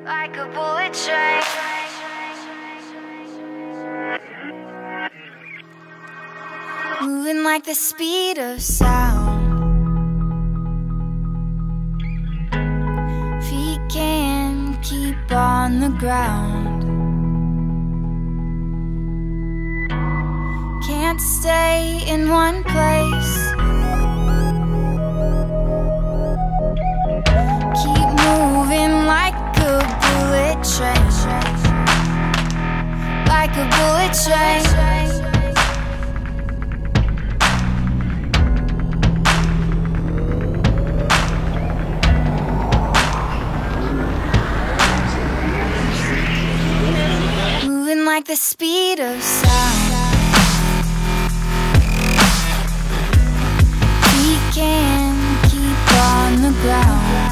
like a bullet train. Moving like the speed of sound. Feet can't keep on the ground. Can't stay in one place. Keep moving like a bullet train. Like a bullet train. Moving like the speed of sound. We can't keep on the ground.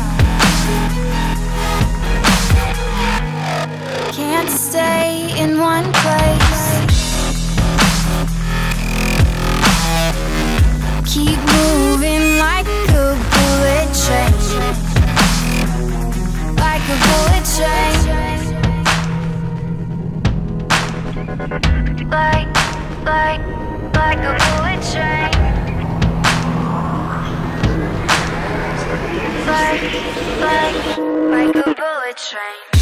Can't stay in one place. Keep moving like a bullet train. Like a bullet train. Like a bullet train. Like a bullet train.